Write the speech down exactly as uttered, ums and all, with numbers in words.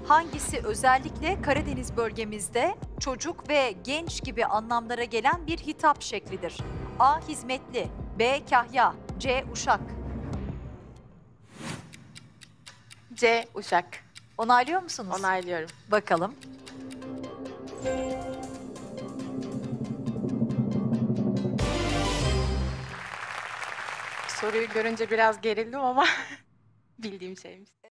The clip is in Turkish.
Hangisi özellikle Karadeniz bölgemizde çocuk ve genç gibi anlamlara gelen bir hitap şeklidir? A. Hizmetli, B. Kahya, C. Uşak. C. Uşak. Onaylıyor musunuz? Onaylıyorum. Bakalım. Soruyu görünce biraz gerildim ama bildiğim şeymiş.